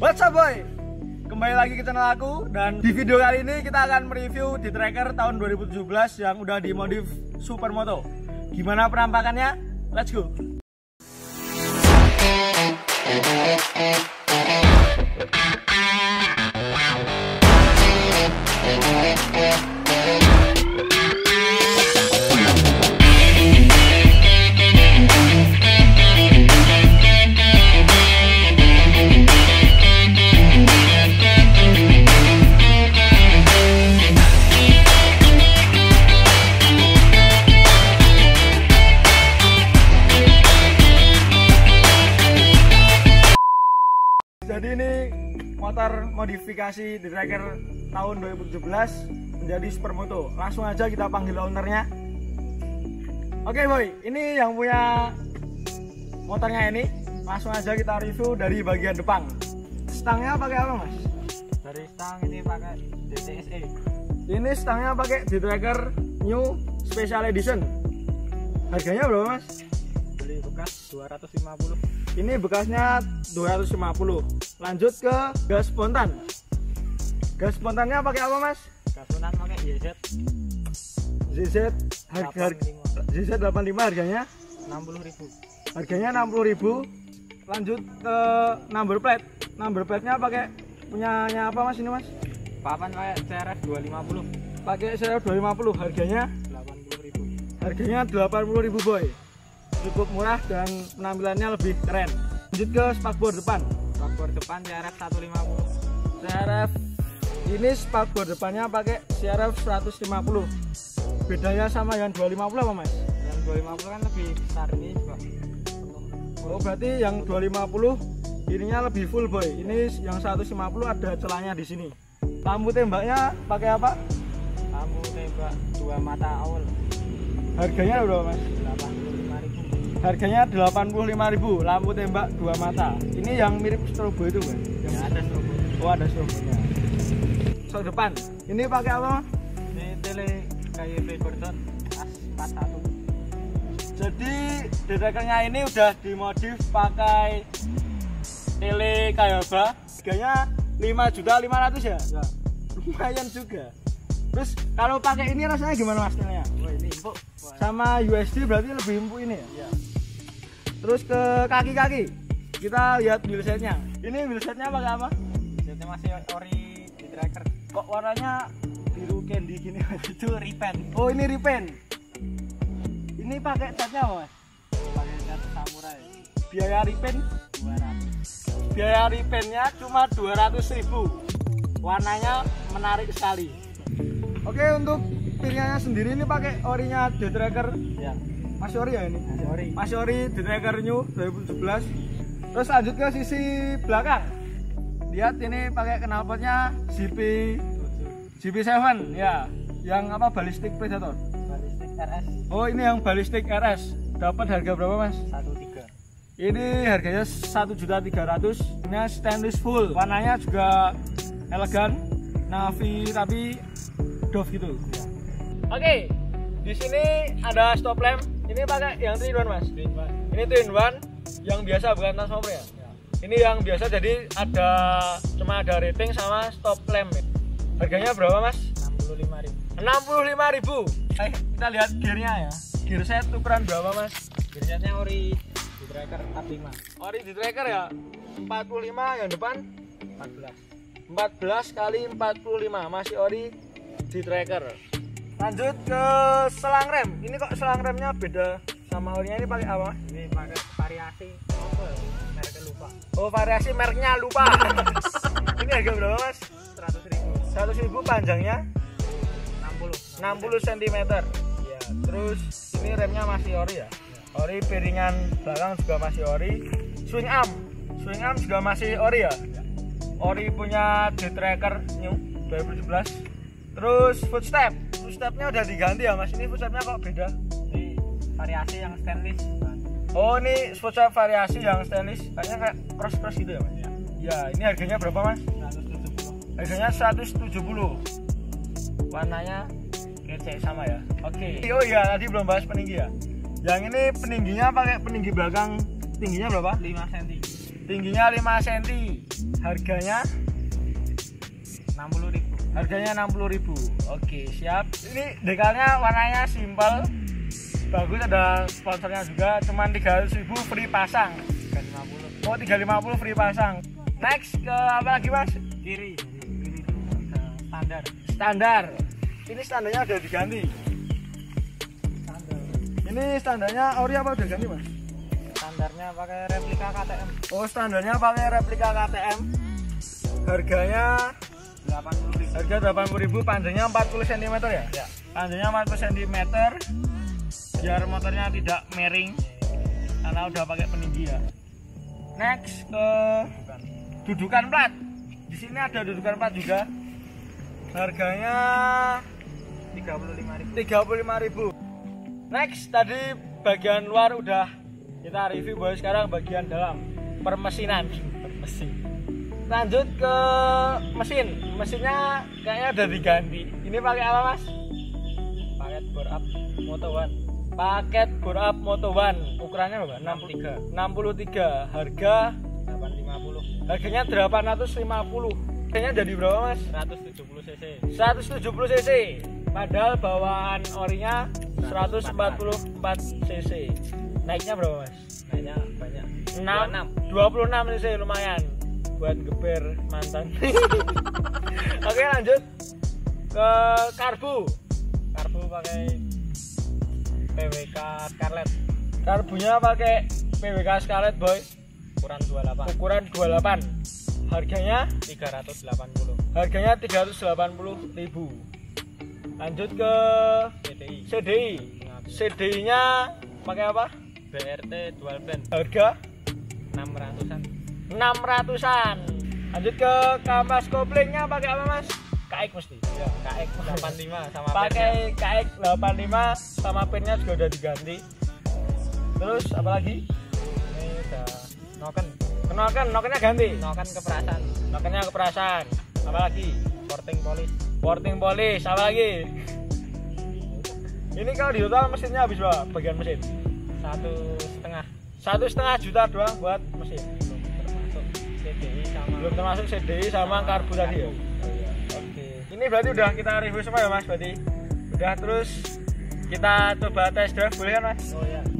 What's up boy? Kembali lagi ke channel aku. Dan di video kali ini kita akan mereview di tracker tahun 2017 yang udah dimodif Supermoto. Gimana penampakannya? Let's go. Jadi ini motor modifikasi di tracker tahun 2017 menjadi Supermoto. Langsung aja kita panggil ownernya. Oke boy, ini yang punya motornya ini. Langsung aja kita review dari bagian depan. Stangnya pakai apa mas? Dari stang ini pakai DTSE. Ini stangnya pakai di tracker New Special Edition. Harganya berapa mas? Beli bekas 250. Ini bekasnya 250. Lanjut ke gas spontan. Gas spontannya pakai apa mas? Gas spontan pakai YZ. ZZ 85 harganya 60.000. Harganya 60.000. Lanjut ke number plate. Number plate-nya pakai punyanya apa mas ini mas? Papan pakai CRF 250. Pakai CRF 250. Harganya 80.000. Harganya 80.000 boy. Cukup murah dan penampilannya lebih keren. Lanjut ke spakbor depan. Spakbor depan CRF 150. CRF ini spakbor depannya pakai CRF 150. Bedanya sama yang 250 apa mas? Yang 250 kan lebih besar, ini juga. Oh berarti yang 250 ininya lebih full boy. Ini yang 150 ada celahnya di sini. Lampu tembaknya pakai apa? Lampu tembak 2 mata awal. Harganya berapa mas? 85.000. Harganya 85.000. Lampu tembak 2 mata. Ini yang mirip strobo itu kan? Yang ada strobo. Oh ada strobonya. Sok depan. Ini pakai apa? Ini tele KYB Gordon AS41. Jadi di trackernya ini udah dimodif pakai tele Kayaba. Harganya 5.500.000 ya? Ya. Lumayan juga. Terus kalau pakai ini rasanya gimana mas? Wah ini empuk. Sama USD berarti lebih empuk ini ya? Iya. Terus ke kaki-kaki. Kita lihat wheelsetnya. Ini wheelsetnya pakai apa? Jadi masih ori di tracker. Kok warnanya biru candy gini? Itu repaint. Oh ini repaint. Ini pakai catnya apa mas? Pakai cat samurai. Biaya repaint? 200. Biaya repaintnya cuma 200.000. Warnanya menarik sekali. Oke, untuk piringnya sendiri ini pakai orinya The Tracker. Ya. Masih ori ya ini? Masih ori. Masih ori The Tracker New 2017. Terus lanjut ke sisi belakang. Lihat ini pakai knalpotnya GP7 ya. Yang apa ballistic predator? Ballistic RS. Oh, ini yang ballistic RS. Dapat harga berapa, Mas? 13. Ini harganya 1.300.000. Ini stainless full. Warnanya juga elegan, navy tapi doff gitu. Ya. Oke, di sini ada stop lamp. Ini pakai yang 3-in-1 mas. Ini 2-in-1 yang biasa bukan transformer ya. Ya. Ini yang biasa jadi cuma ada rating sama stop lamp. Harganya berapa mas? 65.000. 65.000. Kita lihat gearnya ya. Gear set ukuran berapa mas? Gearsetnya ori di tracker 45. Ori di tracker ya. 45 yang depan 14 kali 45 masih ori di tracker. Lanjut ke selang rem. Ini kok selang remnya beda sama orinya, ini pakai apa? Ini pakai variasi apa? Mereknya lupa. Oh variasi mereknya lupa. Ini harga berapa mas? 100.000. 100.000. Panjangnya 60 cm ya. Terus ini remnya masih ori ya. Ori, piringan belakang juga masih ori. Swing arm juga masih ori ya. Ori punya The Tracker New 2017. Terus footstepnya udah diganti ya mas. Ini footstepnya kok beda? Ini variasi yang stainless. Oh ini footstep variasi yang stainless. Kayaknya kayak cross gitu ya mas. Ya. Ya ini harganya berapa mas? 170. Harganya 170. Warnanya kece sama ya. Oke. Oh iya tadi belum bahas peninggi ya. Yang ini peningginya pakai peninggi belakang, tingginya berapa? 5 cm. tingginya 5 cm, harganya 60.000. harganya 60.000. Oke, siap. Ini dekalnya warnanya simpel, bagus, ada sponsornya juga, cuman 300.000 free pasang. 350. Oh, 350 free pasang. Next ke apa lagi Mas? Kiri itu standar. Standar. Ini standarnya udah diganti. Standar. Ini standarnya ori apa udah ganti Mas? Standarnya pakai replika KTM. Oh, standarnya pakai replika KTM. Harganya 80.000. harga 80.000, panjangnya 40 cm ya? Ya. Panjangnya 40 cm biar motornya tidak miring karena udah pakai peninggi ya. Next ke dudukan plat. Di sini ada dudukan plat juga. Harganya 35.000. Next, tadi bagian luar udah kita review, boy. Sekarang bagian dalam permesinan. Lanjut ke mesin. Mesinnya kayaknya udah diganti. Ini pakai apa Mas? Paket bore up Moto One. Paket bore up Moto One. Ukurannya berapa? 63. Harga 850. harganya 850. Harganya jadi berapa Mas? 170 cc. 170 cc. Padahal bawaan orinya 144 cc. Naiknya berapa Mas? Naiknya banyak. 26 cc, lumayan buat geber mantan. Oke, lanjut ke karbu. Karbu pakai PWK Scarlett. Karbunya pakai PWK Scarlett, boy. Ukuran 28. Ukuran 28. Harganya 380. harganya 380.000. Lanjut ke CDI. CDI-nya pakai apa? BRT dual band. Harga 600-an. 600-an. Lanjut ke kampas koplingnya pakai apa Mas? KX mesti. Ya, KX 85 sama Pakai KX 85 sama pinnya juga udah diganti. Terus apa lagi? ini udah noken. Nokennya ganti. Noken keperasan. Nokennya keperasan. Apa lagi? Porting polish. Apa lagi? Ini kalau di total mesinnya habis berapa? Bagian mesin 1,5. 1,5 juta doang buat mesin. Belum termasuk CDI Belum termasuk CDI sama sama karbu tadi ya. Oke. Ini berarti udah kita review semua ya Mas, berarti. Udah, terus kita coba test drive, boleh kan Mas? Oh ya.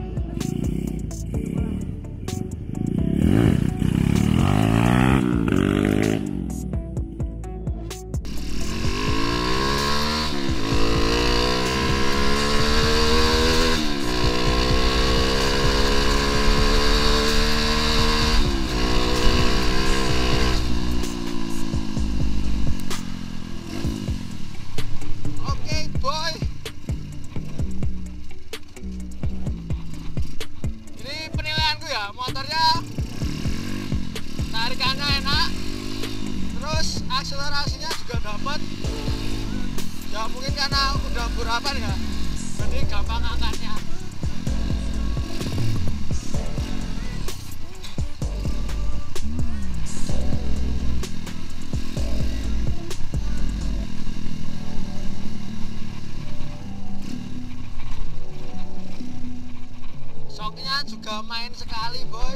Boy, ini penilaianku ya, motornya tarikannya enak, terus akselerasinya juga dapat. Ya mungkin karena udah berapan ya, jadi gampang angkatnya. Soknya juga main sekali, boy.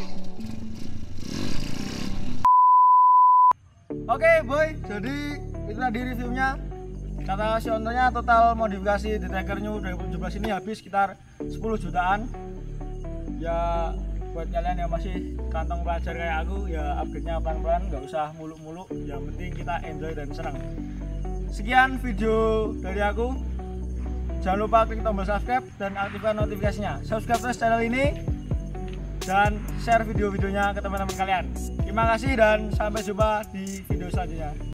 Oke, boy, jadi itu tadi reviewnya. Kata si ownernya total modifikasi di Tracker New 2017 ini habis sekitar 10 jutaan. Ya buat kalian yang masih kantong pelajar kayak aku, ya upgrade-nya pelan-pelan, nggak usah muluk-muluk. Yang penting kita enjoy dan senang. Sekian video dari aku. Jangan lupa klik tombol subscribe dan aktifkan notifikasinya. Subscribe terus channel ini dan share video-videonya ke teman-teman kalian. Terima kasih dan sampai jumpa di video selanjutnya.